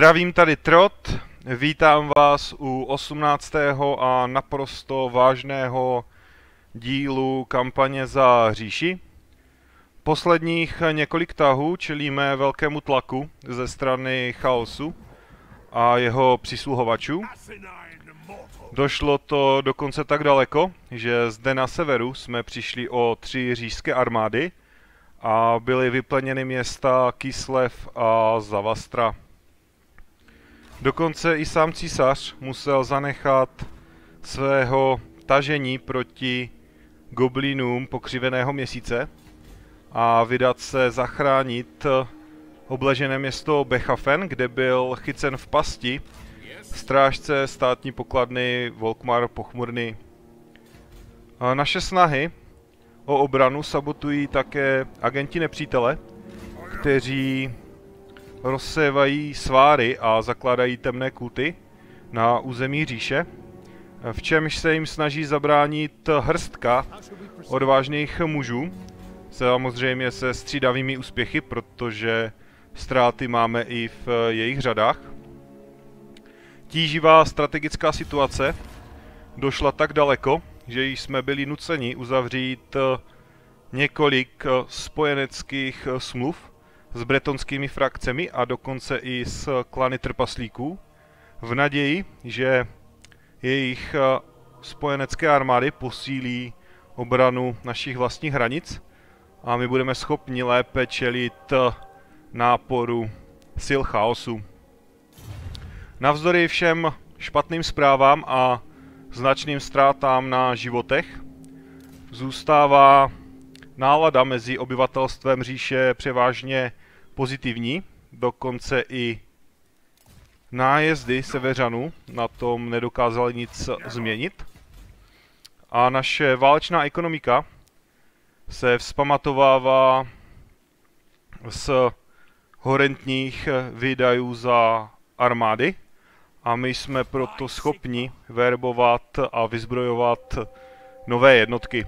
Zdravím, tady Trot, vítám vás u 18. a naprosto vážného dílu kampaně za říši. Posledních několik tahů čelíme velkému tlaku ze strany Chaosu a jeho přisluhovačů. Došlo to dokonce tak daleko, že zde na severu jsme přišli o 3 říšské armády a byly vyplněny města Kislev a Zavastra. Dokonce i sám císař musel zanechat svého tažení proti goblinům pokřiveného měsíce a vydat se zachránit obležené město Bechafen, kde byl chycen v pasti strážce státní pokladny Volkmar Pochmurný. Naše snahy o obranu sabotují také agenti nepřítele, kteří rozsévají sváry a zakládají temné kulty na území říše, v čemž se jim snaží zabránit hrstka odvážných mužů, samozřejmě se střídavými úspěchy, protože ztráty máme i v jejich řadách. Tíživá strategická situace došla tak daleko, že jsme byli nuceni uzavřít několik spojeneckých smluv s bretonskými frakcemi a dokonce i s klany trpaslíků, v naději, že jejich spojenecké armády posílí obranu našich vlastních hranic a my budeme schopni lépe čelit náporu sil chaosu. Navzdory všem špatným zprávám a značným ztrátám na životech zůstává nálada mezi obyvatelstvem říše převážně pozitivní, dokonce i nájezdy severanů na tom nedokázaly nic změnit. A naše válečná ekonomika se vzpamatovává z horentních výdajů za armády a my jsme proto schopni verbovat a vyzbrojovat nové jednotky.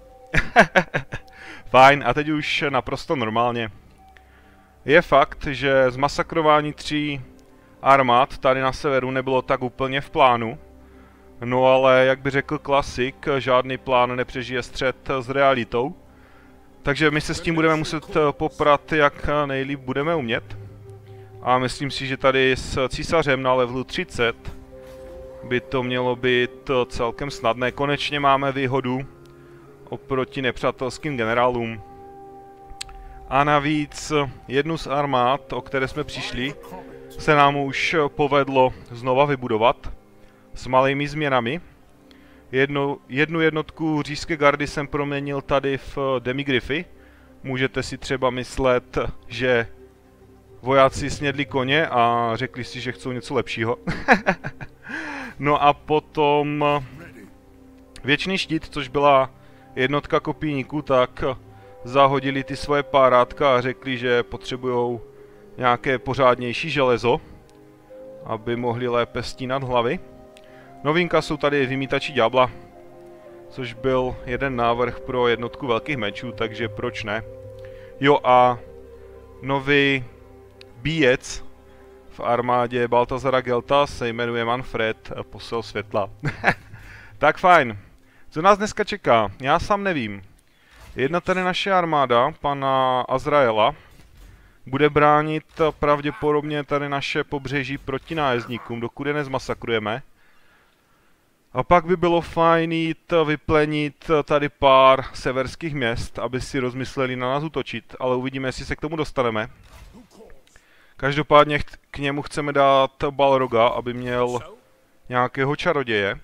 Fajn, a teď už naprosto normálně. Je fakt, že zmasakrování 3 armád tady na severu nebylo tak úplně v plánu. No ale, jak by řekl klasik, žádný plán nepřežije střet s realitou. Takže my se s tím budeme muset poprat, jak nejlíp budeme umět. A myslím si, že tady s císařem na levelu 30 by to mělo být celkem snadné. Konečně máme výhodu oproti nepřátelským generálům. A navíc jednu z armád, o které jsme přišli, se nám už povedlo znova vybudovat s malými změnami. Jednu jednotku říšské gardy jsem proměnil tady v demigryfy. Můžete si třeba myslet, že vojáci snědli koně a řekli si, že chcou něco lepšího. No a potom Věčný štít, což byla jednotka kopíníků, tak zahodili ty svoje párátka a řekli, že potřebujou nějaké pořádnější železo, aby mohli lépe stínat hlavy. Novinka jsou tady vymítači ďábla, což byl jeden návrh pro jednotku velkých mečů, takže proč ne. Jo a nový bíjec v armádě Baltazara Gelta se jmenuje Manfred, posel světla. Tak fajn. Co nás dneska čeká? Já sám nevím. Jedna tady naše armáda, pana Azraela, bude bránit pravděpodobně tady naše pobřeží proti nájezdníkům, dokud je nezmasakrujeme. A pak by bylo fajn jít vyplenit tady pár severských měst, aby si rozmysleli na nás útočit, ale uvidíme, jestli se k tomu dostaneme. Každopádně k němu chceme dát Balroga, aby měl nějakého čaroděje.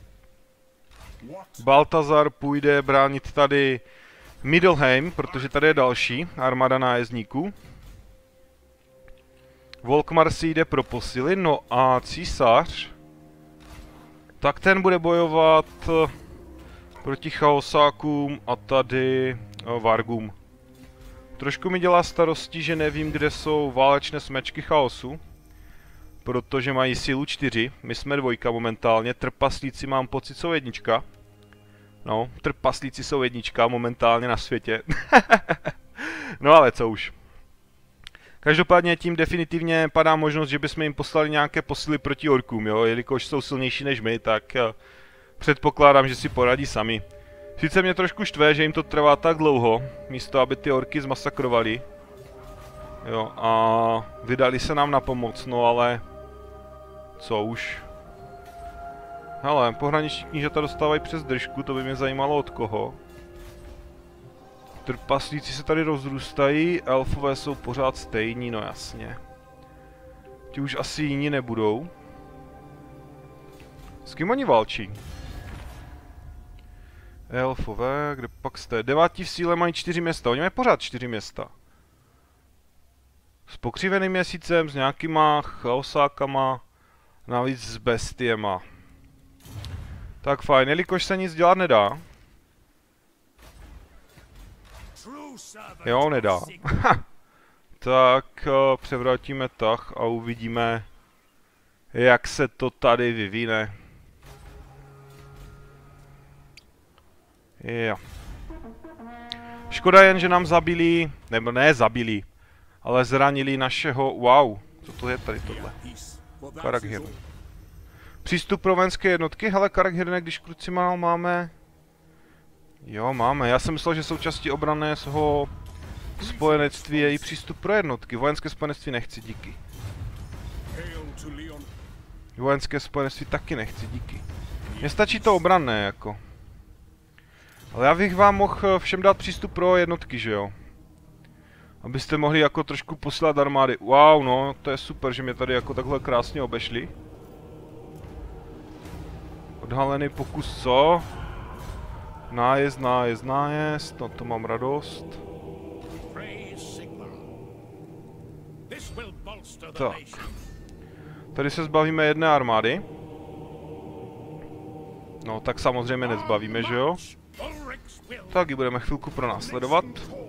Baltazar půjde bránit tady Middelheim, protože tady je další armáda nájezdníků. Volkmar si jde pro posily, no a císař, tak ten bude bojovat proti chaosákům a tady vargům. Trošku mi dělá starosti, že nevím, kde jsou válečné smečky chaosu, protože mají sílu 4, my jsme 2 momentálně, trpaslíci mám pocit jsou 1. No, trpaslíci jsou 1 momentálně na světě. No ale co už. Každopádně tím definitivně padá možnost, že bychom jim poslali nějaké posily proti orkům, jo? Jelikož jsou silnější než my, tak předpokládám, že si poradí sami. Sice mě trošku štve, že jim to trvá tak dlouho, místo aby ty orky zmasakrovali. Jo, a vydali se nám na pomoc, no ale... Co už? Hele, pohraniční knížata dostávají přes držku, to by mě zajímalo od koho. Trpaslíci se tady rozrůstají, elfové jsou pořád stejní, no jasně. Ti už asi jiní nebudou. S kým oni válčí? Elfové, kde pak jste? 9 v síle mají 4 města, oni mají pořád 4 města. S pokřiveným měsícem, s nějakýma chaosákama, navíc s bestiema. Tak fajn, jelikož se nic dělat nedá. Jo, nedá. Tak převrátíme tah a uvidíme, jak se to tady vyvine. Jo. Škoda jen, že nám zabili, nebo ne zabili, ale zranili našeho, wow, co to je tady tohle? Karaghir. Přístup pro vojenské jednotky, hele Karaghirne, když kruciál máme... Jo, máme, já jsem myslel, že součástí obranného spojenectví je i přístup pro jednotky, vojenské spojenectví nechci, díky. Vojenské spojenectví taky nechci, díky. Mně stačí to obranné, jako. Ale já bych vám mohl všem dát přístup pro jednotky, že jo? Abyste mohli jako trošku posílat armády. Wow, no, to je super, že mě tady jako takhle krásně obešli. Odhalený pokus, co? Nájezd, nájezd, nájezd, no to mám radost. Tak. Tady se zbavíme jedné armády. No, tak samozřejmě nezbavíme, že jo? Tak ji budeme chvilku pronásledovat.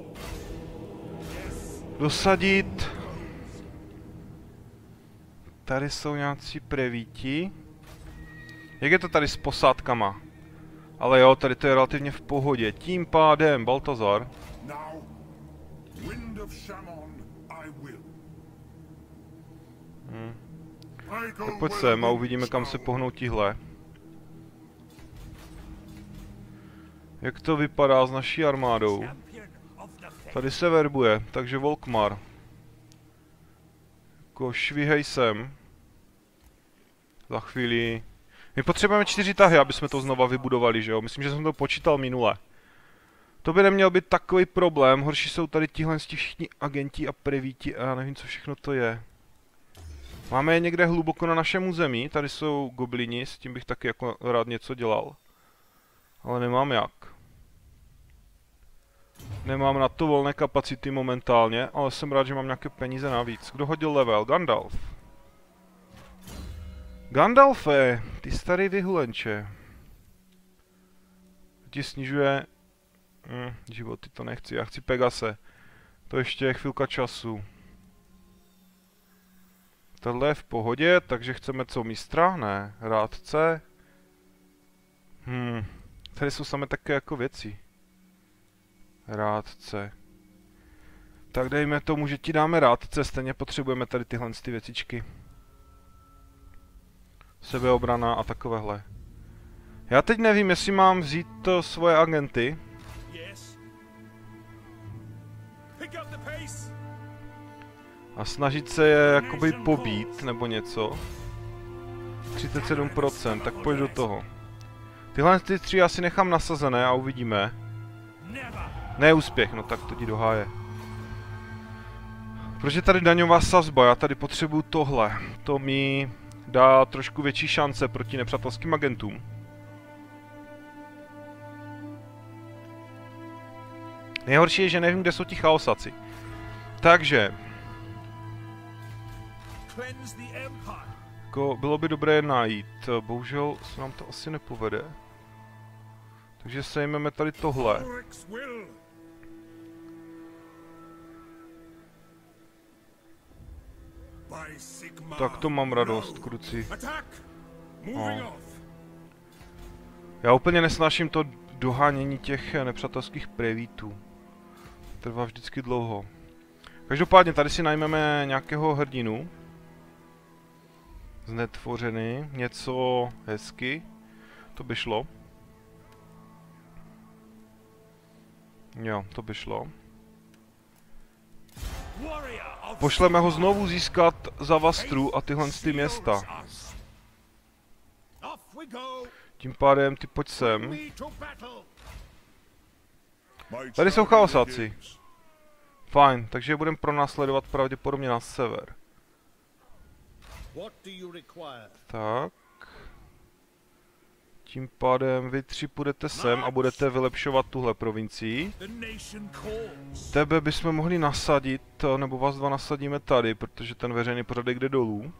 Dosadit. Tady jsou nějací prevíti. Jak je to tady s posádkama? Ale jo, tady to je relativně v pohodě. Tím pádem, Baltazar. Tak pojď sem a uvidíme, kam se pohnou tihle. Jak to vypadá s naší armádou? Tady se verbuje, takže Volkmar. Jako švihej sem. Za chvíli... My potřebujeme 4 tahy, aby jsme to znova vybudovali, že jo? Myslím, že jsem to počítal minule. To by neměl být takový problém, horší jsou tady tihle všichni agenti a prevíti a já nevím, co všechno to je. Máme je někde hluboko na našem území, tady jsou goblini, s tím bych taky jako rád něco dělal. Ale nemám jak. Nemám na to volné kapacity momentálně, ale jsem rád, že mám nějaké peníze navíc. Kdo hodil level? Gandalf. Gandalfe, ty starý vyhulenče. Ti snižuje... životy to nechci, já chci Pegase. To ještě je chvilka času. Tohle je v pohodě, takže chceme co, mistra? Ne, rádce. Tady jsou samé také jako věci. Rádce. Tak dejme tomu, že ti dáme rádce, stejně potřebujeme tady tyhle ty věcičky. Sebeobrana a takovéhle. Já teď nevím, jestli mám vzít svoje agenty. A snažit se je jakoby pobít, nebo něco. 37%, tak pojď do toho. Tyhle ty 3 asi nechám nasazené a uvidíme. Neúspěch, no tak to jdi do háje. Proč je tady daňová sazba? Já tady potřebuju tohle. To mi dá trošku větší šance proti nepřátelským agentům. Nejhorší je, že nevím, kde jsou ti chaosaci. Takže... Jako, bylo by dobré je najít. Bohužel se nám to asi nepovede. Takže sejmeme tady tohle. Tak to mám radost, kruci. No. Já úplně nesnáším to dohánění těch nepřátelských prevítů. Trvá vždycky dlouho. Každopádně tady si najmeme nějakého hrdinu. Znetvořený, něco hezky. To by šlo. Jo, to by šlo. Pošleme ho znovu získat za Vastru a tyhle ty města. Tím pádem ty pojď sem. Tady jsou chaosáci. Fajn, takže budeme pronásledovat pravděpodobně na sever. Tak. Tím pádem vy tři půjdete sem a budete vylepšovat tuhle provincii. Tebe bychom mohli nasadit, nebo vás dva nasadíme tady, protože ten veřejný pořadek jde dolů.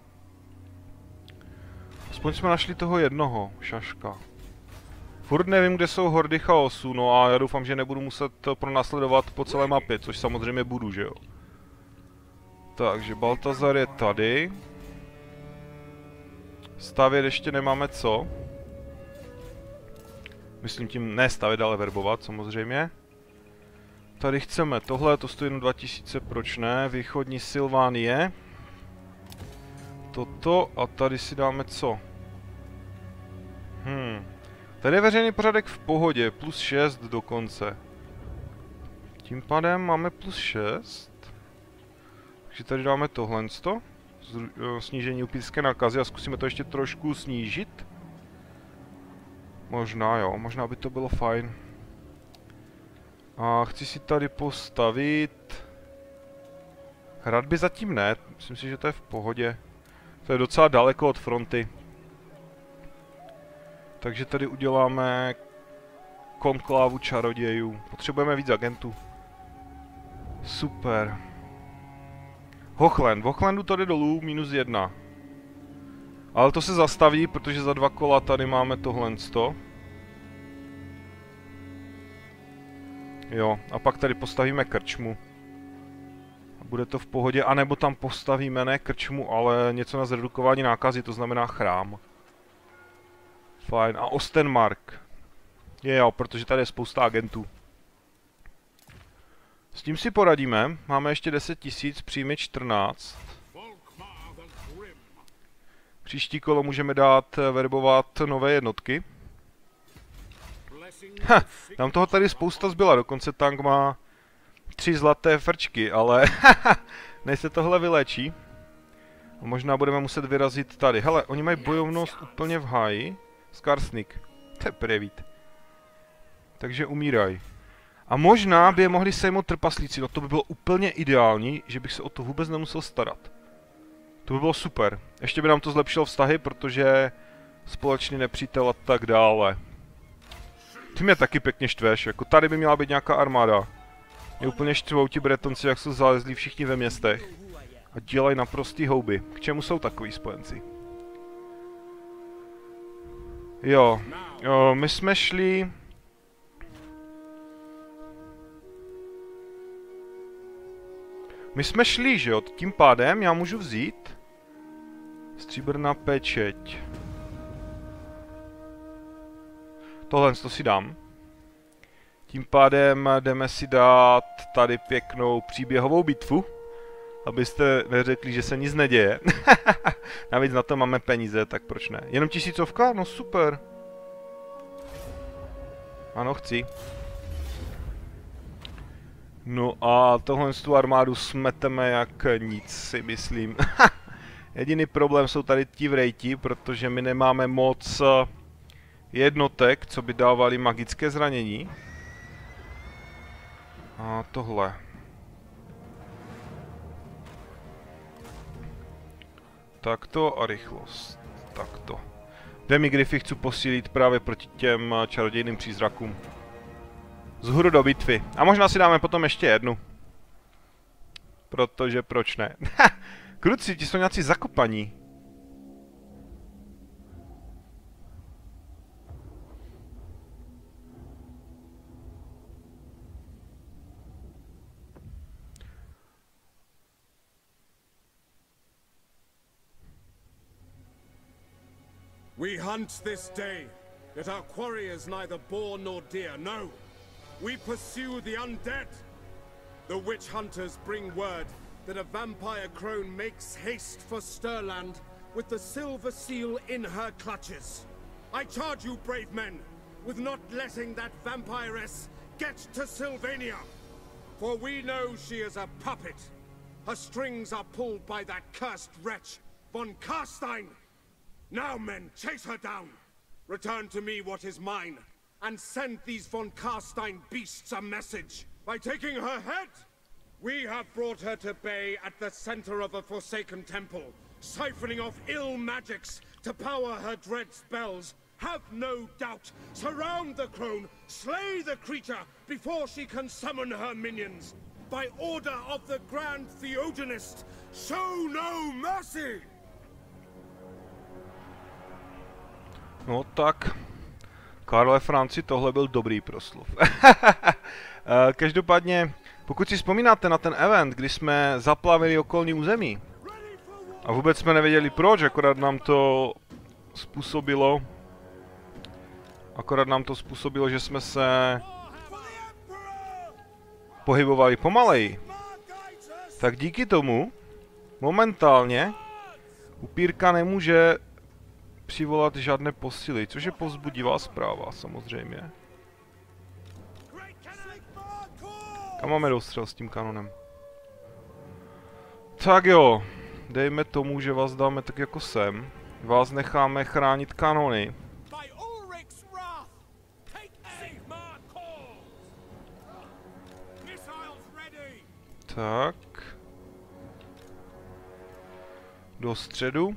Aspoň jsme našli toho jednoho, šaška. Furt nevím, kde jsou hordy chaosu, no a já doufám, že nebudu muset pronásledovat po celé mapě, což samozřejmě budu, že jo. Takže Baltazar je tady. Stavět ještě nemáme co. Myslím tím ne stavět, ale verbovat samozřejmě. Tady chceme tohle, to stojí jenom 2000, proč ne? Východní Sylvánie. Toto a tady si dáme co? Tady je veřejný pořádek v pohodě, plus 6 dokonce. Tím pádem máme plus 6. Takže tady dáme tohle. Snížení upírské nákazy a zkusíme to ještě trošku snížit. Možná jo, možná by to bylo fajn. A chci si tady postavit... Hradby zatím ne, myslím si, že to je v pohodě. To je docela daleko od fronty. Takže tady uděláme konklávu čarodějů. Potřebujeme víc agentů. Super. Hochland. V Hochlandu to jde dolů, -1. Ale to se zastaví, protože za 2 kola tady máme tohle 100. Jo, a pak tady postavíme krčmu. A bude to v pohodě, anebo tam postavíme ne krčmu, ale něco na zredukování nákazy, to znamená chrám. Fajn, a Ostenmark. Jo, protože tady je spousta agentů. S tím si poradíme, máme ještě 10 000, příjmy 14. Příští kolo můžeme dát verbovat nové jednotky. Tam toho tady spousta zbyla, dokonce tank má 3 zlaté frčky, ale než se tohle vylečí. Možná budeme muset vyrazit tady. Hele, oni mají bojovnost úplně v háji. Skarsnik. To je prevít. Takže umírají. A možná by je mohli sejmout trpaslíci, no to by bylo úplně ideální, že bych se o to vůbec nemusel starat. To by bylo super. Ještě by nám to zlepšilo vztahy, protože společný nepřítel a tak dále. Ty mě taky pěkně štveš, jako tady by měla být nějaká armáda. Je úplně štvou ti Bretonci, jak jsou zalezlí všichni ve městech. A dělají naprostý houby. K čemu jsou takový spojenci? Jo, my jsme šli... že jo, tím pádem já můžu vzít stříbrná pečeť. Tohle to si dám. Tím pádem jdeme si dát tady pěknou příběhovou bitvu. Abyste neřekli, že se nic neděje. Navíc na to máme peníze, tak proč ne? Jenom 1000? No super. Ano, chci. No a tohle tu armádu smeteme jak nic, si myslím. Jediný problém jsou tady ti vrejti, protože my nemáme moc jednotek, co by dávali magické zranění. A tohle. Takto a rychlost. Takto. Demigryfy chci posílit právě proti těm čarodějným přízrakům. Zhůru do bitvy. A možná si dáme potom ještě jednu. Protože proč ne? Kruci, ti jsou nějací zakopaní. We hunt this day, yet our quarry is neither boar nor deer, no! We pursue the undead! The witch hunters bring word that a vampire crone makes haste for Stirland with the silver seal in her clutches. I charge you, brave men, with not letting that vampiress get to Sylvania. For we know she is a puppet. Her strings are pulled by that cursed wretch, von Karstein. Now, men, chase her down. Return to me what is mine, and send these von Karstein beasts a message. By taking her head, we have brought her to bay at the center of a forsaken temple, siphoning off ill magics to power her dread spells. Have no doubt. Surround the crone, slay the creature before she can summon her minions. By order of the Grand Theogenist, show no mercy! No tak, Karle Franci, tohle byl dobrý proslov. Každopádně, pokud si vzpomínáte na ten event, kdy jsme zaplavili okolní území, a vůbec jsme nevěděli proč, akorát nám to způsobilo, že jsme se pohybovali pomaleji, tak díky tomu momentálně upírka nemůže přivolat žádné posily, což je povzbudivá zpráva, samozřejmě. Kam máme dostřel s tím kanonem? Tak jo, dejme tomu, že vás dáme tak jako sem. Vás necháme chránit kanony. Tak. Do středu.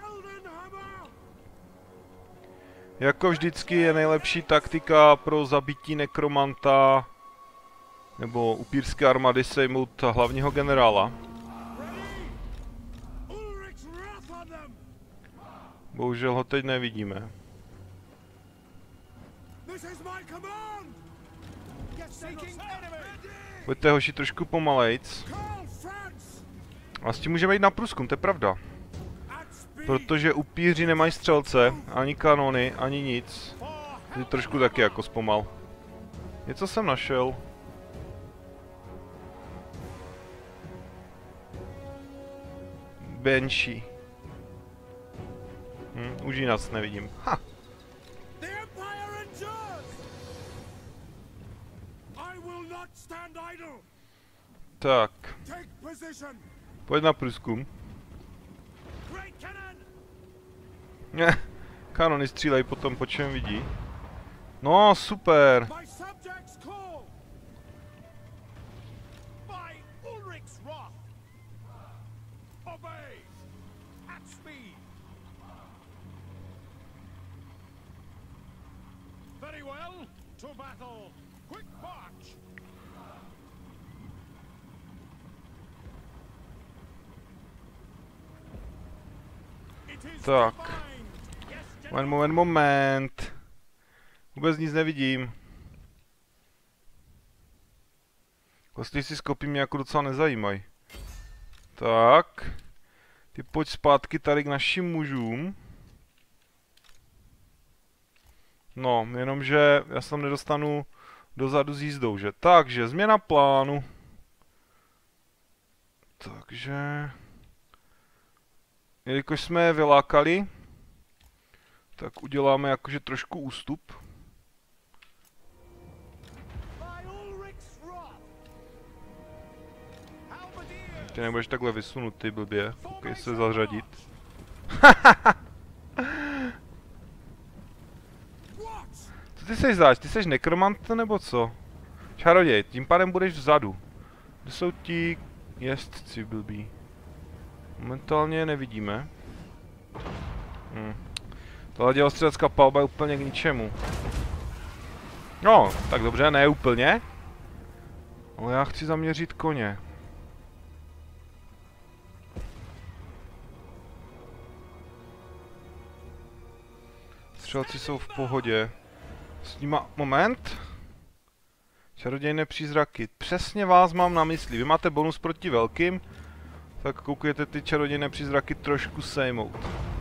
Jako vždycky je nejlepší taktika pro zabití nekromanta nebo upírské armády sejmout hlavního generála. Bohužel ho teď nevidíme. Pojďte hoši trošku pomalejc. A s tím můžeme jít na průzkum, to je pravda. Protože upíři nemají střelce, ani kanony, ani nic. Je trošku taky jako zpomal. Něco jsem našel. Banshee. Už ji nás nevidím. Ha! Tak. Pojď na průzkum. Kanony střílejí potom, po čem vidí. No, super. Tak. Moment. Vůbec nic nevidím. Kostry si skopí mě jako docela nezajímají. Tak. Ty pojď zpátky tady k našim mužům. No, jenomže já se tam nedostanu dozadu s jízdou, že? Takže, změna plánu. Takže... Jelikož jsme je vylákali, tak uděláme jakože trošku ústup. Ty nebudeš takhle vysunutý, blbě. Koukej se zařadit. Co ty seš zač? Ty seš nekromant nebo co? Čaroděj, tím pádem budeš vzadu. Kde jsou ti jezdci blbí? Momentálně je nevidíme. Tohle dělostřelecká palba je úplně k ničemu. No, tak dobře, ne úplně. Ale já chci zaměřit koně. Střelci jsou v pohodě. S nima... Moment. Čarodějné přízraky. Přesně vás mám na mysli. Vy máte bonus proti velkým. Tak koukujete ty čarodějné přízraky trošku sejmout.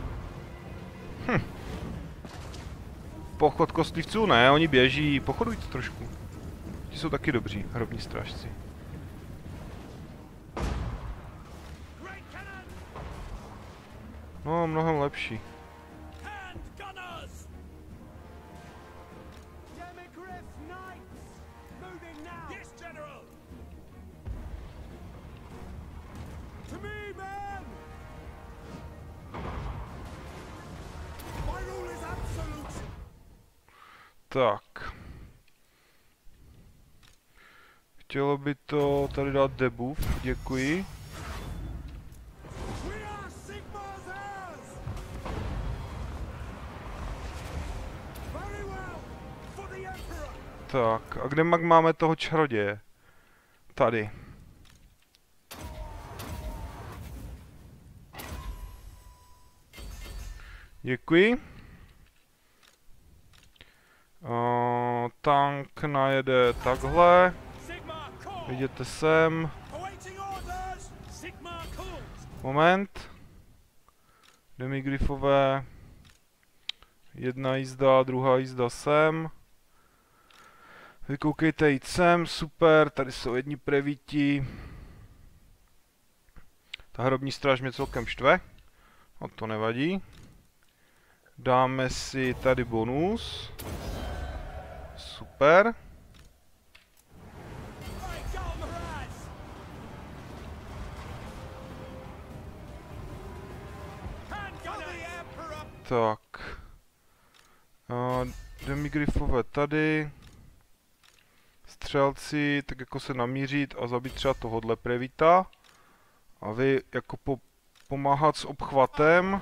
Pochod kostlivců ne, oni běží. Pochodujte trošku. Ti jsou taky dobří, hrobní strážci. No, mnohem lepší. Tak. Chtělo by to tady dát debuff, děkuji. Tak, a kde máme toho čaroděje? Tady. Děkuji. Tank najede takhle. Vidíte sem. Moment. Demigryfové. Jedna jízda, druhá jízda sem. Vykoukejte, jít sem, super, tady jsou jedni prevíti. Ta hrobní stráž mě celkem štve. No to nevadí. Dáme si tady bonus. Super. Tak. Demigryfové tady. Střelci, tak jako se namířit a zabít třeba tohodle prevíta. A vy jako pomáhat s obchvatem.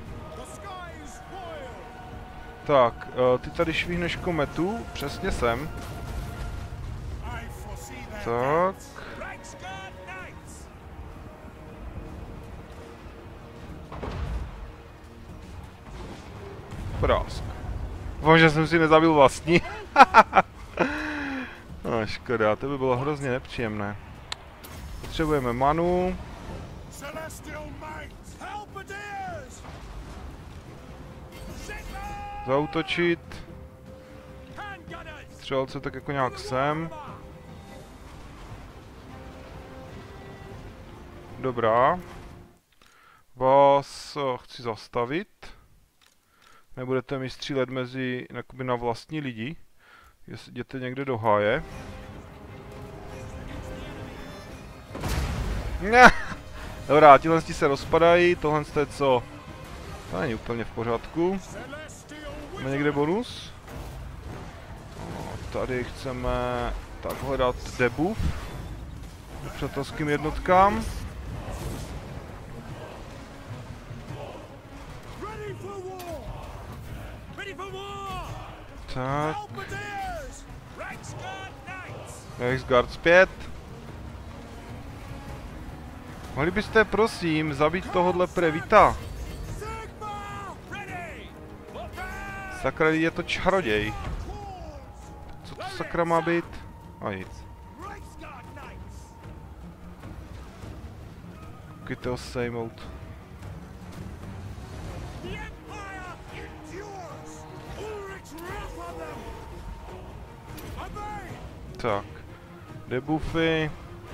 Tak, ty tady švihneš kometu, přesně sem. Tak. Prásk. Doufám, že jsem si nezabil vlastní. No škoda, to by bylo hrozně nepříjemné. Potřebujeme manu. Zaútočit. Střelce tak jako nějak sem. Dobrá. Vás chci zastavit. Nebudete mi střílet mezi na vlastní lidi. Jděte někde do háje. Dobrá, tihle se rozpadají, tohle je co? To není úplně v pořádku. Máme někde bonus? Tady chceme takhle dát debuff přátelským jednotkám. Tak. Reichsguard zpět. Mohli byste prosím zabít tohodle prevíta? Sakra, je to čaroděj. Co to sakra má být? A nic. Koukejte ho sejmout. Tak. Debuffy.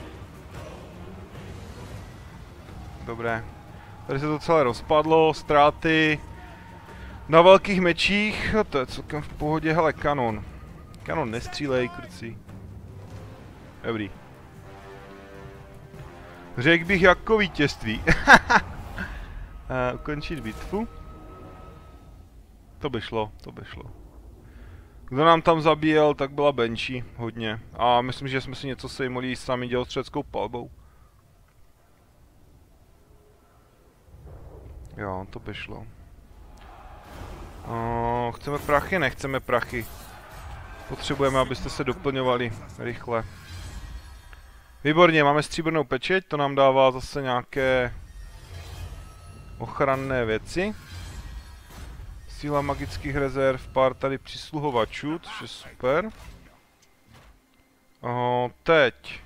Dobré. Tady se to celé rozpadlo, ztráty na velkých mečích, to je celkem v pohodě, hele, kanon. Kanon, nestřílej, kurci. Dobrý. Řekl bych jako vítězství. Ukončit bitvu. To by šlo, to by šlo. Kdo nám tam zabíjel, tak byla Banshee, hodně. A myslím, že jsme si něco sejmuli sami dělostřeleckou palbou. Jo, to by šlo. Chceme prachy? Nechceme prachy. Potřebujeme, abyste se doplňovali rychle. Výborně, máme stříbrnou pečeť, to nám dává zase nějaké ochranné věci. Síla magických rezerv, pár tady přisluhovačů, což je super. Teď.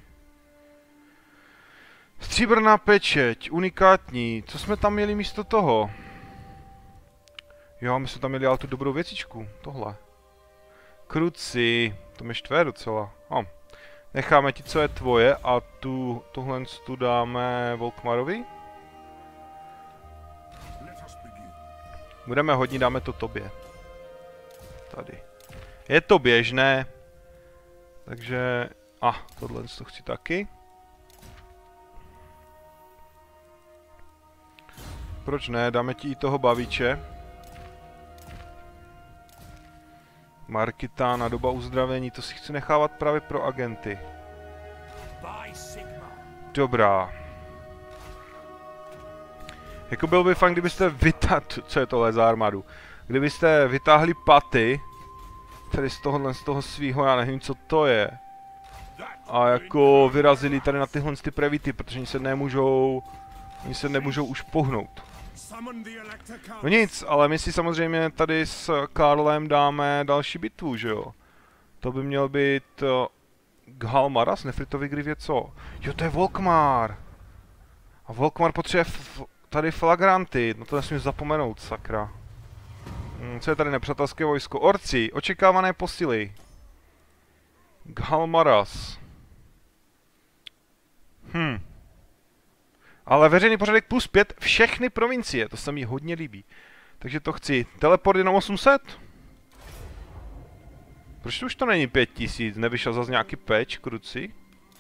Stříbrná pečeť, unikátní. Co jsme tam měli místo toho? Jo, my jsme tam měli ale tu dobrou věcičku, tohle. Kruci, to mě štve docela. Necháme ti, co je tvoje, a tohle tu dáme Volkmarovi. Budeme hodní, dáme to tobě. Tady. Je to běžné. Takže... tohle to chci taky. Proč ne? Dáme ti i toho baviče. Markitána, doba uzdravení, to si chci nechávat právě pro agenty. Dobrá. Jako byl by fajn, kdybyste vytáhli... Co je tohle za armádu? Kdybyste vytáhli paty, tady z toho svýho, já nevím, co to je. A jako vyrazili tady na tyhle ty previty, protože oni se nemůžou už pohnout. No nic, ale my si samozřejmě tady s Karlem dáme další bitvu, že jo? To by měl být Ghalmaras, Nefritový Gryf je co? Jo, to je Volkmar! A Volkmar potřebuje tady flagranty, no to nesmím zapomenout, sakra. Co je tady nepřátelské vojsko? Orci, očekávané posily. Ghalmaras. Ale veřejný pořadek plus 5 všechny provincie, to se mi hodně líbí. Takže to chci. Teleport jenom 800? Proč to už to není 5000? Nevyšel zase nějaký patch, kruci?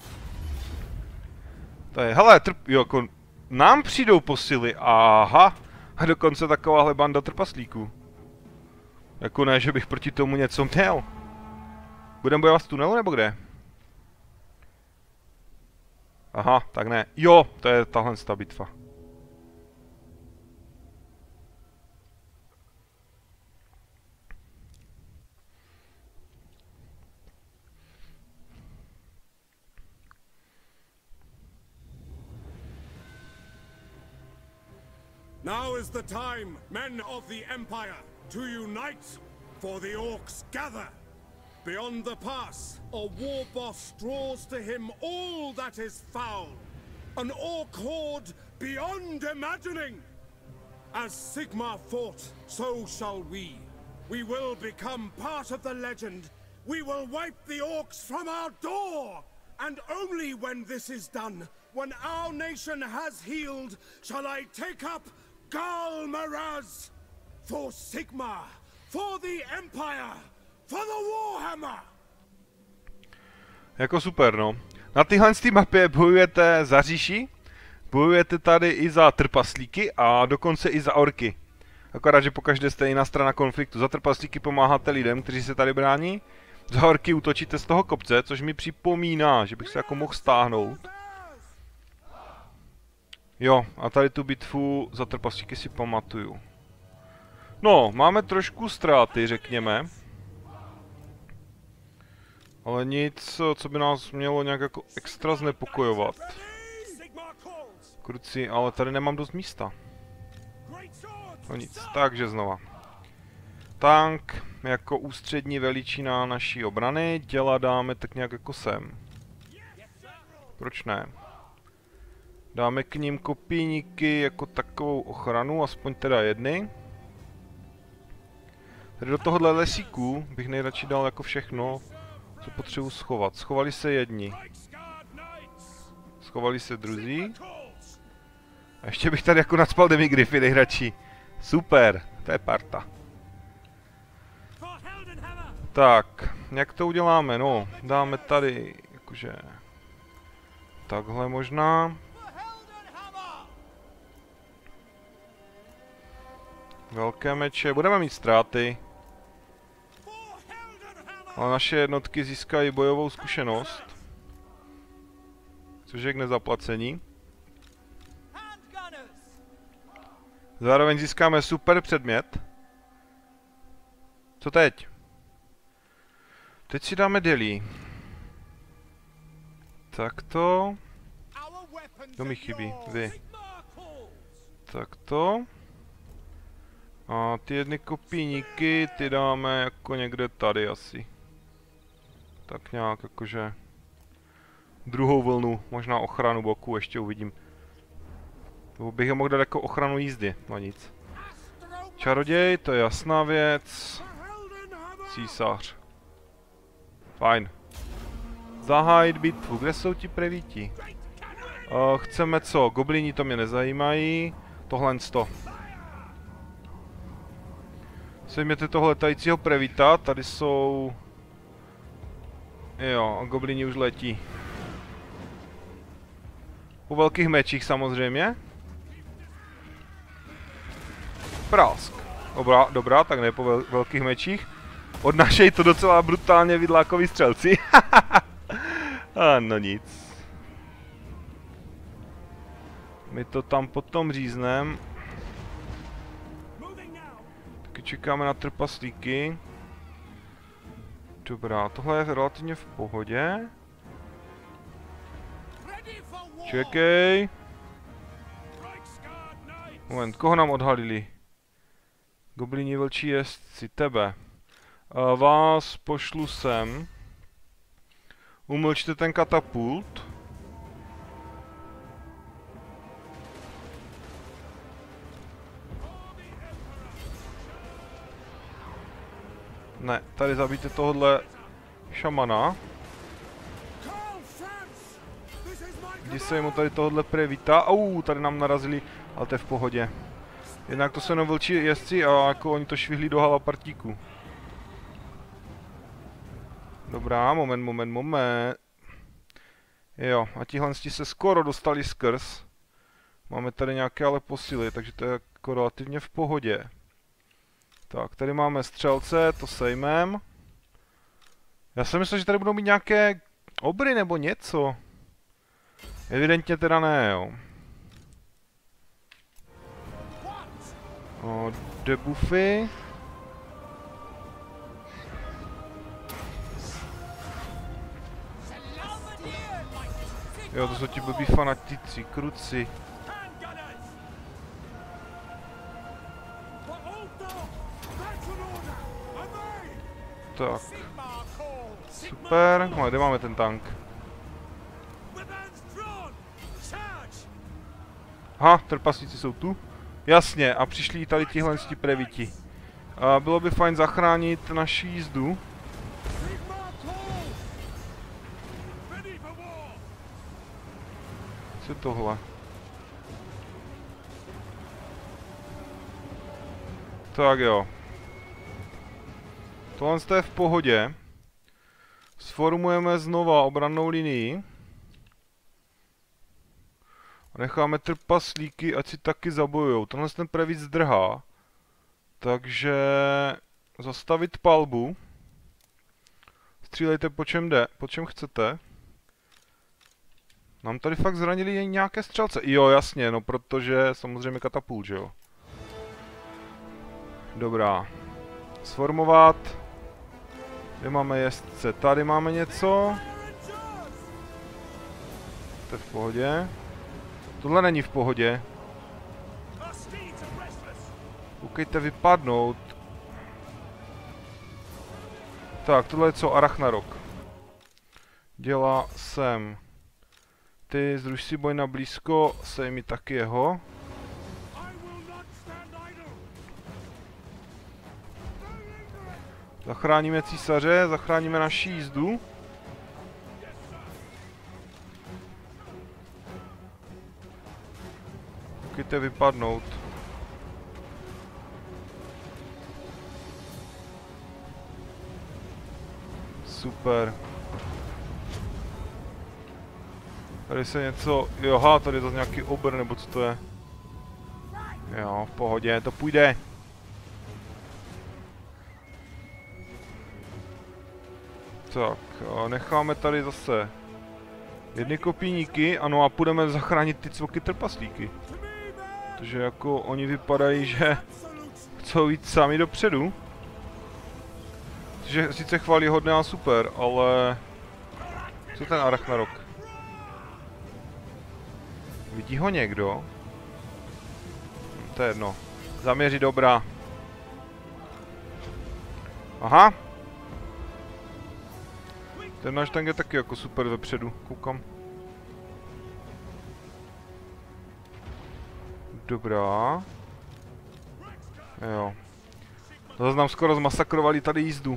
To je, hele, jo, jako nám přijdou posily, aha. A dokonce takováhle banda trpaslíků. Jako ne, že bych proti tomu něco měl. Budeme bojovat v tunelu nebo kde? Aha, tak ne. Jo, to je tahle bitva. Now is the time, men of the Empire, to unite, for the orcs gather. Beyond the pass, a war boss draws to him all that is foul. An orc horde beyond imagining. As Sigmar fought, so shall we. We will become part of the legend. We will wipe the orcs from our door. And only when this is done, when our nation has healed, shall I take up Ghalmaras. For Sigmar, for the Empire. For the Warhammer! Jako super, no. Na téhle mapě bojujete za říši, bojujete tady i za trpaslíky a dokonce i za orky. Akorát, že pokaždé jste jiná strana konfliktu. Za trpaslíky pomáháte lidem, kteří se tady brání. Za orky útočíte z toho kopce, což mi připomíná, že bych se jako mohl stáhnout. Jo, a tady tu bitvu za trpaslíky si pamatuju. No, máme trošku ztráty, řekněme. Ale nic, co by nás mělo nějak jako extra znepokojovat. Kruci, ale tady nemám dost místa. No nic, takže znova. Tank jako ústřední veličina naší obrany, děla dáme tak nějak jako sem. Proč ne? Dáme k ním kopíníky jako takovou ochranu, aspoň teda jedny. Tady do tohohle lesíku bych nejradši dal jako všechno, co potřebuji schovat. Schovali se jedni. Schovali se druzí. A ještě bych tady jako nacpal demigryfy nejradši. Super, to je parta. Tak, jak to uděláme? No, dáme tady, jakože... Takhle možná. Velké meče, budeme mít ztráty. Ale naše jednotky získají bojovou zkušenost. Což je k nezaplacení. Zároveň získáme super předmět. Co teď? Teď si dáme delí. Takto. To mi chybí, vy. Takto. A ty jedny kopíníky, ty dáme jako někde tady asi. Tak nějak jakože... Druhou vlnu, možná ochranu boku, ještě uvidím. To bych je mohl dát jako ochranu jízdy, no nic. Čaroděj, to je jasná věc. Císař. Fajn. Zahájit bitvu, kde jsou ti prevíti? Chceme co? Goblini to mě nezajímají. Tohle to. Sejměte toho letajícího Previta, tady jsou... Jo, a goblini už letí. Po velkých mečích samozřejmě. Prásk. Dobrá, tak ne po velkých mečích. Odnášejí to docela brutálně vidlákoví střelci. No nic. My to tam potom říznem. Taky čekáme na trpaslíky. Dobrá, tohle je relativně v pohodě. Čekej. Moment, koho nám odhalili? Goblini vlčí jezdci, tebe. Vás pošlu sem. Umlčte ten katapult. Ne, tady zabijte tohohle šamana. Jdi se mu tady tohohle Previta. Tady nám narazili, ale to je v pohodě. Jednak to jsou jenom vlčí jezdci a jako oni to švihlí do halapartíku. Dobrá, moment. Jo, a tihle se skoro dostali skrz. Máme tady nějaké ale posily, takže to je jako relativně v pohodě. Tak, tady máme střelce, to sejmem. Já jsem myslel, že tady budou mít nějaké obry nebo něco. Evidentně teda ne, jo. Debuffy. Jo, to jsou ti blbý fanatici, kruci. Tak. Super. No, kde máme ten tank? Aha, trpaslíci jsou tu. Jasně, a přišli tady tihle Previti. Bylo by fajn zachránit naši jízdu. Co je tohle? Tak jo. Tohle je v pohodě. Sformujeme znova obrannou linii. A necháme trpaslíky, ať si taky zabojujou. Tenhle ten Previt zdrhá. Takže zastavit palbu. Střílejte po čem jde, po čem chcete. Nám tady fakt zranili jen nějaké střelce. Jo, jasně, no protože samozřejmě katapult, že jo. Dobrá. Sformovat. Kde máme jezdce? Tady máme něco. To je v pohodě. Tohle není v pohodě. Koukejte vypadnout. Tak, tohle je co? Arachnarok. Dělá sem. Ty združ si boj na blízko, sejmi taky jeho. Zachráníme císaře, zachráníme naši jízdu. Koukejte vypadnout. Super. Tady se něco... Joha, tady je to nějaký obr, nebo co to je? Jo, v pohodě, to půjde. Tak, necháme tady zase jedny kopíníky, ano, a půjdeme zachránit ty cvoky trpaslíky. Protože jako oni vypadají, že chcou jít sami dopředu. Což je sice chvályhodné a super, ale... Co ten Arachnarok? Vidí ho někdo? To je jedno. Zaměří dobrá. Aha. Ten náš tank je taky jako super vepředu, koukám. Dobrá. Jo. Zase nám skoro zmasakrovali tady jízdu.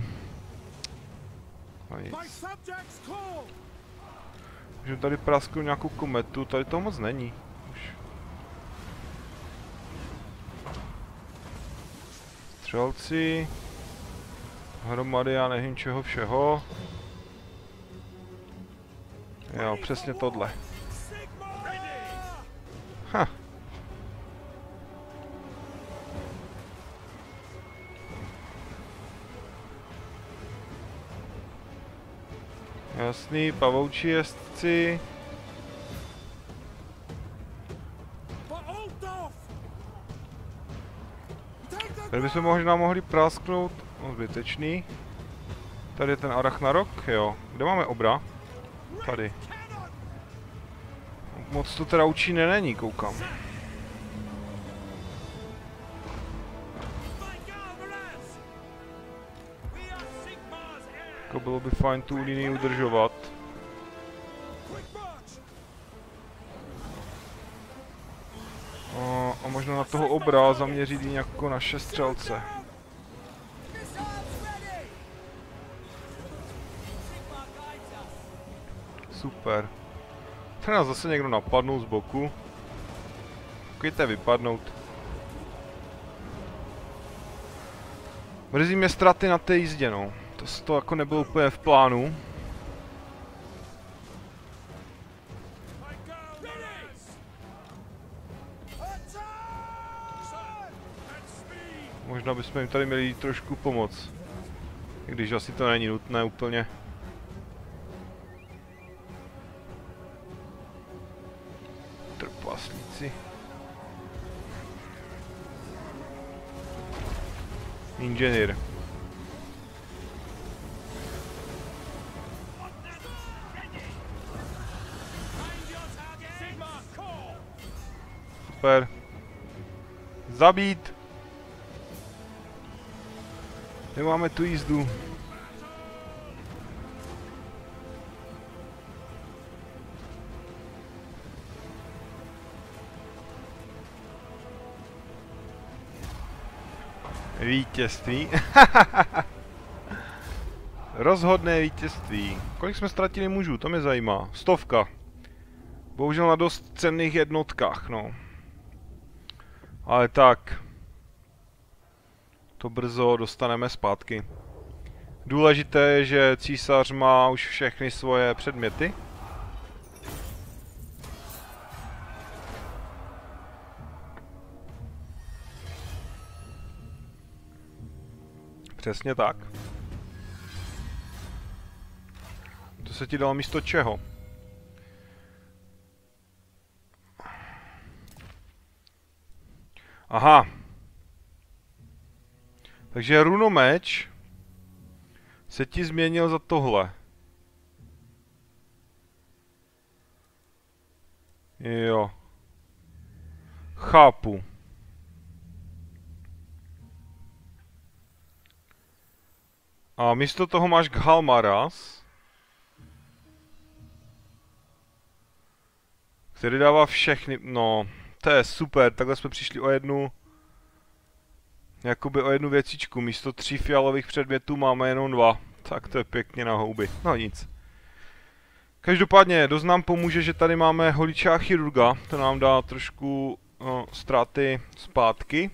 Můžeme tady prasknout nějakou kometu, tady toho moc není. Už. Střelci. Hromady, já nevím čeho všeho. Jo, přesně tohle. Ha. Jasný, pavoučí jezdci. Tady bychom možná mohli prásknout. No, zbytečný. Tady je ten Arachnarok, jo. Kde máme obra? Tady. Moc to teda účinné není, koukám. Jako bylo by fajn tu linii udržovat. A možná na toho obra zaměřit i jako naše střelce. Super. Tady nás zase někdo napadnou z boku. Pojďte vypadnout. Mrzí mě ztráty na té jízdě, no. To jako nebylo úplně v plánu. Možná bychom jim tady měli trošku pomoct. I když asi to není nutné úplně. Trpaslíci. Inženýr. Super. Zabít. Nemáme tu jízdu. Vítězství. Rozhodné vítězství. Kolik jsme ztratili mužů, to mě zajímá. 100. Bohužel na dost cenných jednotkách, no. Ale tak. To brzo dostaneme zpátky. Důležité je, že císař má už všechny svoje předměty. Přesně tak. To se ti dalo místo čeho? Aha. Takže runomeč se ti změnil za tohle. Jo. Chápu. A místo toho máš Ghalmaras, který dává všechny, no, to je super, takhle jsme přišli o jednu, jakoby o jednu věcičku, místo 3 fialových předmětů máme jenom 2, tak to je pěkně na houby, no nic. Každopádně dost nám pomůže, že tady máme holiče a chirurga, to nám dá trošku ztráty zpátky.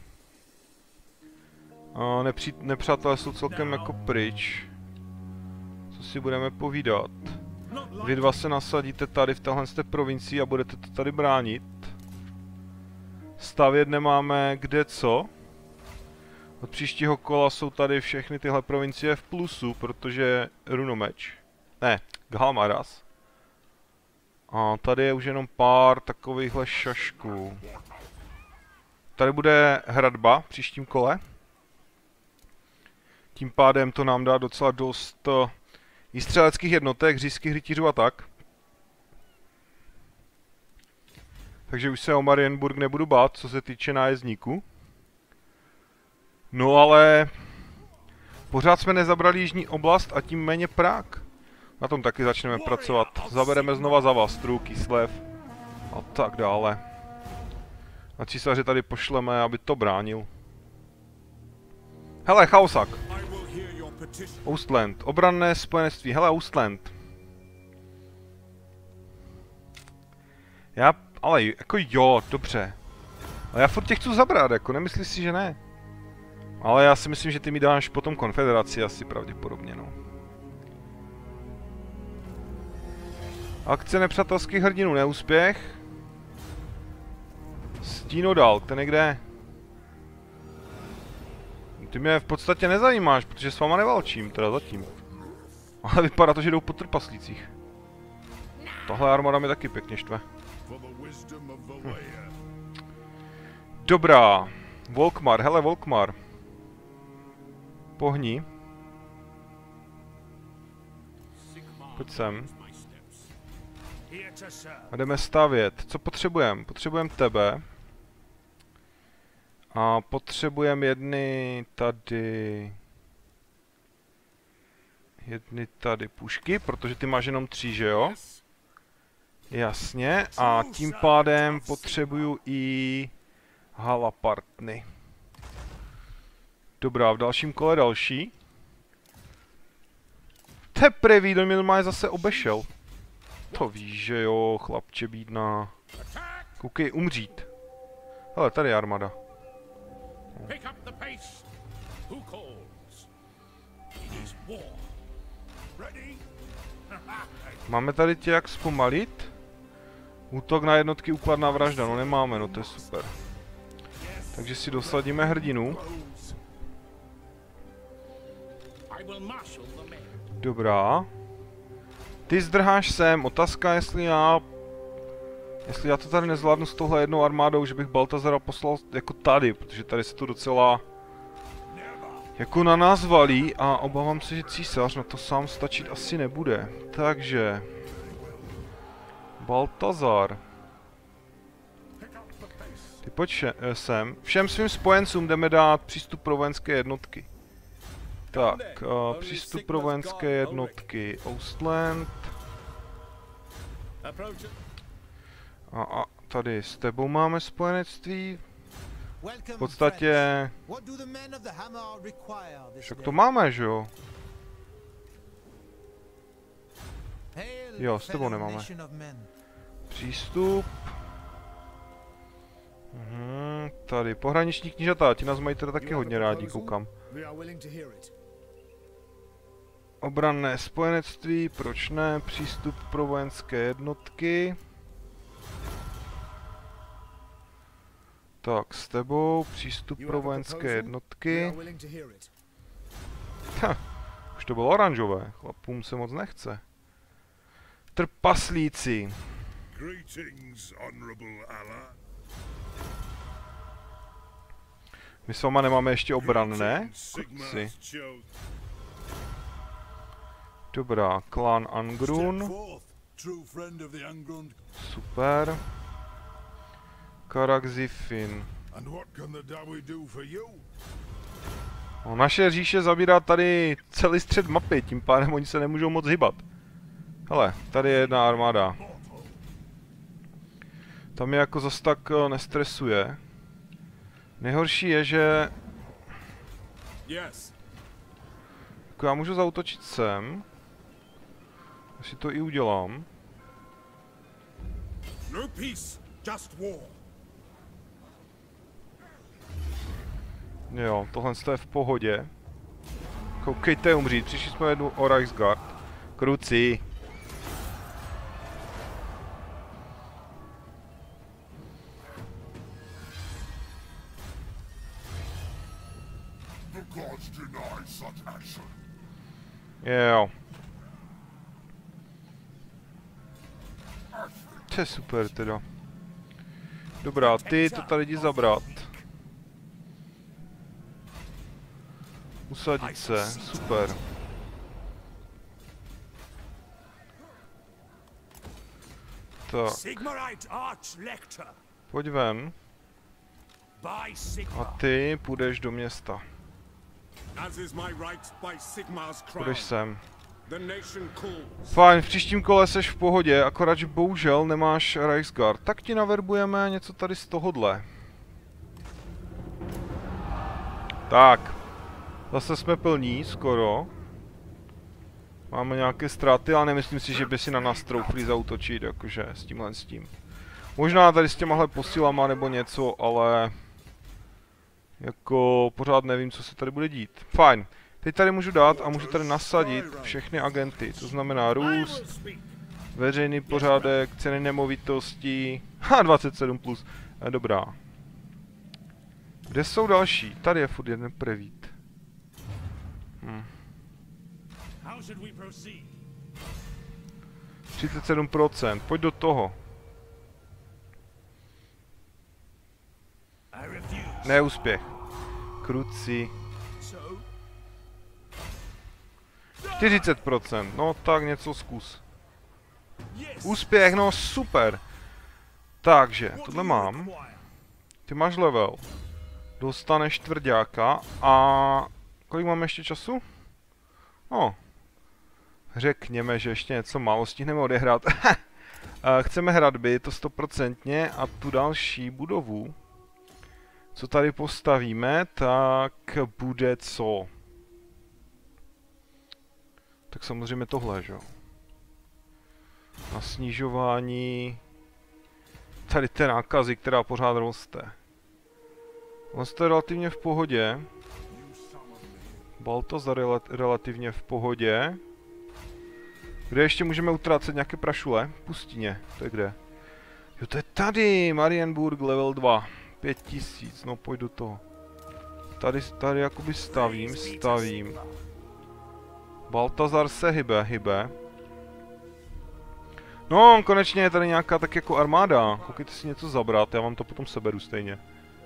Nepřátelé jsou celkem jako pryč. Co si budeme povídat? Vy dva se nasadíte tady v téhle provincii a budete to tady bránit. Stavět nemáme kde co. Od příštího kola jsou tady všechny tyhle provincie v plusu, protože runomeč. Ne, Ghalmaras. A tady je už jenom pár takovýchhle šašků. Tady bude hradba v příštím kole. Tím pádem to nám dá docela dost i střeleckých jednotek, říšských rytířů a tak. Takže už se o Marienburg nebudu bát, co se týče nájezdníků. No ale pořád jsme nezabrali jižní oblast a tím méně Prah. Na tom taky začneme pracovat. Zabereme znova Zavastru, Kislev a tak dále. A císaře tady pošleme, aby to bránil. Hele, Chaosak. Ostland. Obranné spojenectví. Hele, Ostland. Ale jako jo, dobře. Ale já furt tě chci zabrat, jako nemyslíš si, že ne? Ale já si myslím, že ty mi dáš potom konfederaci asi pravděpodobně, no. Akce nepřátelských hrdinů, neúspěch. Stínodal, ten je kde? Ty mě v podstatě nezajímáš, protože s váma neválčím, teda zatím. Ale vypadá to, že jdou po trpaslících. Tohle armáda mi taky pěkně štve. Dobrá. Volkmar, hele Volkmar. Pohni. Pojď sem. A jdeme stavět. Co potřebujeme? Potřebujeme tebe. A potřebujeme jedny tady pušky, protože ty máš jenom 3, že jo? Jasně. A tím pádem potřebuju i halapartny. Dobrá, v dalším kole další. Teprve, do mě má zase obešel. To víš, že jo, chlapče bídná. Koukej, umřít. Hele, tady je armáda. Máme tady tě jak zpomalit? Útok na jednotky, úkladná vražda, no nemáme, no to je super. Takže si dosadíme hrdinu. Dobrá. Ty zdrháš sem, otázka jestli já to tady nezvládnu s touhle jednou armádou, že bych Baltazara poslal jako tady, protože tady se to docela jako na nás valí a obávám se, že císař na to sám stačit asi nebude. Takže Baltazar. Ty pojď sem. Všem svým spojencům jdeme dát přístup pro vojenské jednotky. Tak, přístup pro vojenské jednotky. Ostland. A tady s tebou máme spojenectví. V podstatě... Však to máme, že jo? Jo, s tebou nemáme. Přístup. Tady, pohraniční knížata, ti nás mají teda taky hodně rádi, koukám. Obranné spojenectví, proč ne? Přístup pro vojenské jednotky. Tak, s tebou, přístup pro vojenské jednotky. Už to bylo oranžové, chlapům se moc nechce. Trpaslíci. My s váma nemáme ještě obranné? Kurci. Dobrá, klan Angrun. Super. Karakzifin. No, naše říše zabírá tady celý střed mapy, tím pádem oni se nemůžou moc hýbat. Hele, tady je jedna armáda. Tam je jako zas tak nestresuje. Nejhorší je, že... Jako já můžu zaútočit sem. Asi to i udělám. Jo, tohle je v pohodě. Koukejte umřít, přišli jsme jednu o Reichsguard. Kruci. Jo. To je super teda. Dobrá, ty to tady jdi zabrat. Usadit se, super. Tak. Pojď ven. A ty půjdeš do města. Půjdeš sem. Fajn, v příštím kole seš v pohodě, akorát, že bohužel nemáš Reichsguard. Tak ti naverbujeme něco tady z tohodle. Tak. Zase jsme plní, skoro. Máme nějaké ztráty, ale nemyslím si, že by si na nás troufli zaútočit, jakože s tímhle s tím. Možná tady s těmahle posílama nebo něco, ale... Jako pořád nevím, co se tady bude dít. Fajn. Teď tady můžu dát a můžu tady nasadit všechny agenty. To znamená růst, veřejný pořádek, ceny nemovitostí. 27 plus. Dobrá. Kde jsou další? Tady je furt jeden prevít. 37%. Pojď do toho. Neúspěch. Kruci. 40%. No tak něco zkus. Úspěch, no super. Takže, tohle mám. Ty máš level. Dostaneš tvrďáka a... Kolik máme ještě času? No. Řekněme, že ještě něco málo stihneme odehrát. Chceme hradby, to 100% a tu další budovu, co tady postavíme, tak bude co? Tak samozřejmě tohle, že jo? Na snižování... Tady té nákazy, která pořád roste. Vlastně je relativně v pohodě. Baltazar je relativně v pohodě. Kde ještě můžeme utrácet nějaké prašule? Pustině, to je kde? Jo, to je tady, Marienburg level 2. 5000, no pojď do toho. Tady jakoby stavím. Baltazar se hybe. No, konečně je tady nějaká tak jako armáda. Koukejte si něco zabrat, já vám to potom seberu stejně.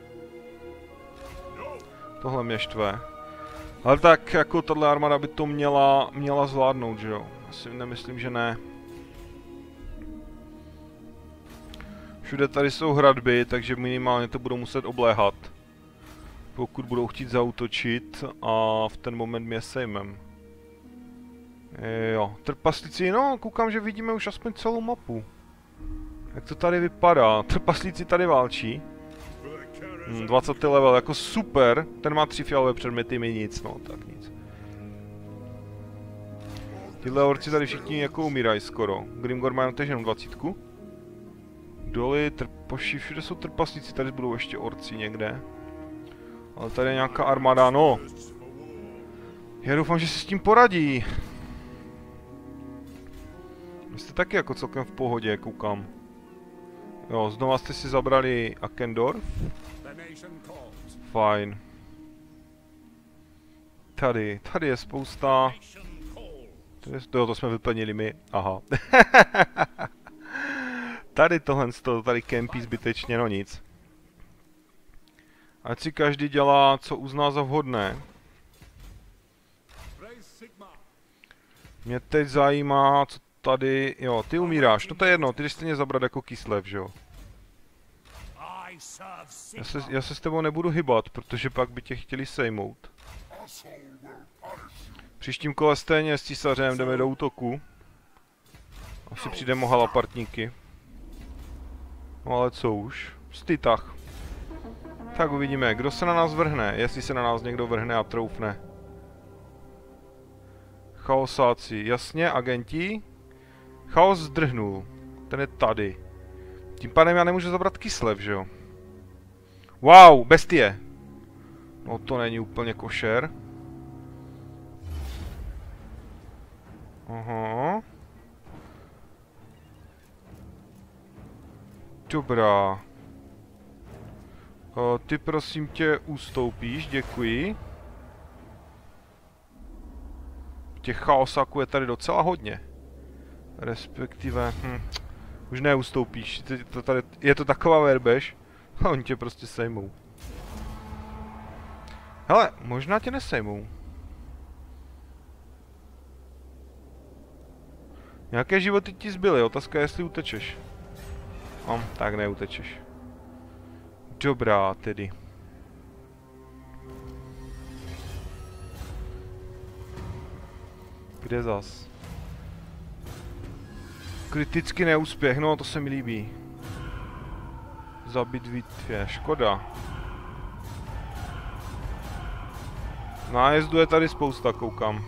Tohle mě štve. Ale tak jako tahle armáda by to měla zvládnout, že jo? Asi nemyslím, že ne. Všude tady jsou hradby, takže minimálně to budou muset obléhat. Pokud budou chtít zaútočit a v ten moment mě sejmem. Jo, trpaslíci, no koukám, že vidíme už aspoň celou mapu. Jak to tady vypadá? Trpaslíci tady válčí. 20. level, jako super. Ten má 3 fialové předměty, mi nic, no tak nic. Tyhle orci tady všichni jako umírají skoro. Grimgor má tež jenom 20. Doly, trpoši, všude jsou trpaslíci, tady budou ještě orci někde. Ale tady je nějaká armáda, no. Já doufám, že si s tím poradí. Vy jste taky jako celkem v pohodě, koukám. Jo, znova jste si zabrali Akendorf. Fajn. Tady je spousta... To jsme vyplnili my, aha. Tady tohle, tady kempí zbytečně, no nic. Ať si každý dělá, co uzná za vhodné. Mě teď zajímá, co tady... Jo, ty umíráš, no to je jedno, ty jdeš stejně zabrat jako Kislev, že jo? Já se s tebou nebudu hybat, protože pak by tě chtěli sejmout. Příštím kole stejně s císařem jdeme do útoku. Asi přijdeme o halapartníky. No ale co už? Stýtach. Tak uvidíme, kdo se na nás vrhne, jestli se na nás někdo vrhne a troufne. Chaosáci, jasně, agenti. Chaos zdrhnul, ten je tady. Tím pádem já nemůžu zabrat Kislev, že jo? Wow, bestie. No to není úplně košer. Aha. Dobrá. Ty prosím tě ustoupíš, děkuji. Těch chaosáků je tady docela hodně. Respektive, už neustoupíš. Je to taková verbež. A oni tě prostě sejmou. Hele, možná tě nesejmou. Nějaké životy ti zbyly, otázka je, jestli utečeš. No, tak neutečeš. Dobrá, tedy. Kde zas? Kritický neúspěch, no to se mi líbí. Zabit v bitvě, škoda. Nájezdu je tady spousta, koukám.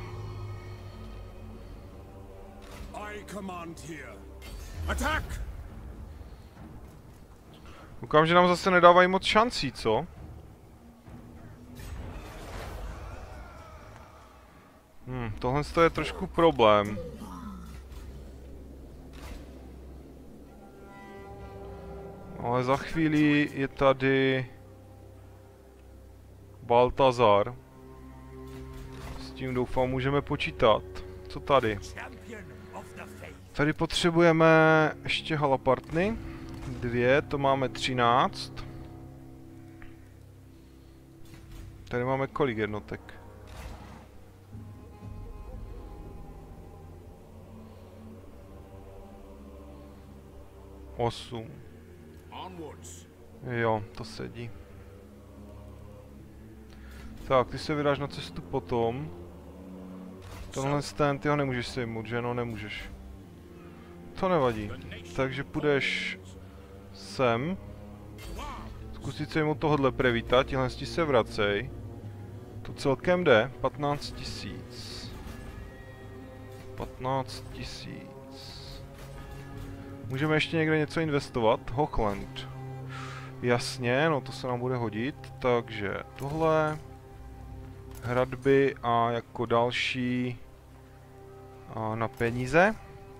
Koukám, že nám zase nedávají moc šancí, co? Tohle je trošku problém. Ale za chvíli je tady Baltazar. S tím doufám můžeme počítat. Co tady? Tady potřebujeme ještě halapartny. 2, to máme 13. Tady máme kolik jednotek? 8. Jo, to sedí. Tak, ty se vydáš na cestu potom. Tohle stand, ty ho nemůžeš sejmout, že? No, nemůžeš. To nevadí. Takže půjdeš sem. Zkusit sejmout tohohle prevíta, tihle se vracej. To celkem jde. 15 000. 15 000. Můžeme ještě někde něco investovat. Hochland. Jasně, no to se nám bude hodit. Takže tohle. Hradby a jako další na peníze.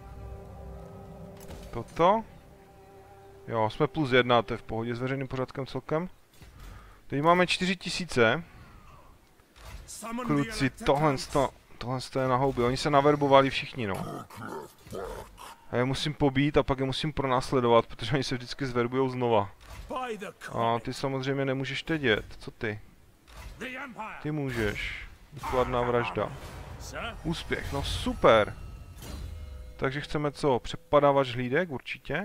Toto. Jo, jsme +1, to je v pohodě s veřejným pořádkem celkem. Teď máme 4000. Kluci, tohle je na houby. Oni se naverbovali všichni, no. A je musím pobít a pak je musím pronásledovat, protože oni se vždycky zverbujou znova. A ty samozřejmě nemůžeš teď jet. Co ty? Ty můžeš. Důkladná vražda. Úspěch, no super. Takže chceme co? Přepadávač hlídek určitě.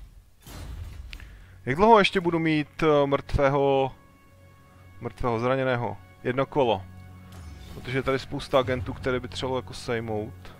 Jak dlouho ještě budu mít mrtvého zraněného? 1 kolo. Protože je tady spousta agentů, které by třeba jako sejmout.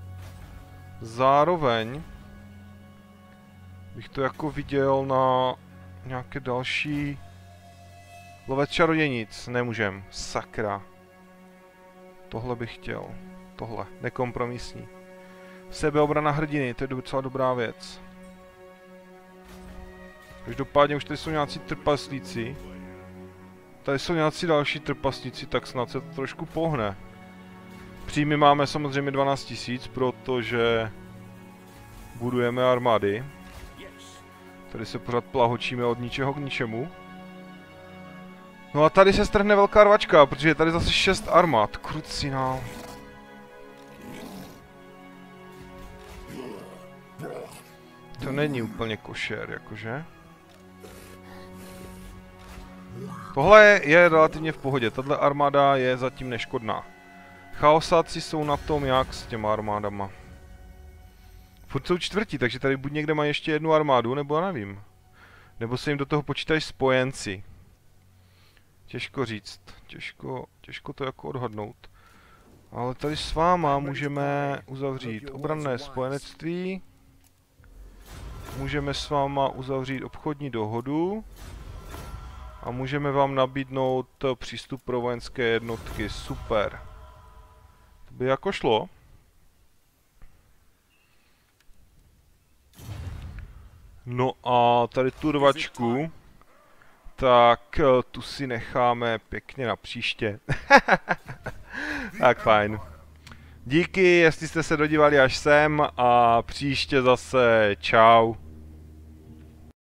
Zároveň bych to jako viděl na nějaké další... Lovec čarodějnic, nemůžem, sakra. Tohle bych chtěl, tohle, nekompromisní. Sebeobrana hrdiny, to je docela dobrá věc. Každopádně už tady jsou nějací trpaslíci. Tady jsou nějací další trpaslíci, tak snad se to trošku pohne. Příjmy máme samozřejmě 12 000, protože budujeme armády. Tady se pořád plahočíme od ničeho k ničemu. No a tady se strhne velká rvačka, protože je tady zase 6 armád. Krucinál. To není úplně košer, jakože. Tohle je relativně v pohodě, tahle armáda je zatím neškodná. Chaosáci jsou na tom jak s těma armádama. Furt jsou čtvrtí, takže tady buď někde mají ještě jednu armádu, nebo já nevím. Nebo se jim do toho počítají spojenci. Těžko říct, těžko to jako odhadnout. Ale tady s váma můžeme uzavřít obranné spojenectví. Můžeme s váma uzavřít obchodní dohodu. A můžeme vám nabídnout přístup pro vojenské jednotky, super. To by jako šlo. No a tady tu rvačku, tak tu si necháme pěkně na příště. Tak fajn. Díky, jestli jste se dodívali až sem a příště zase čau.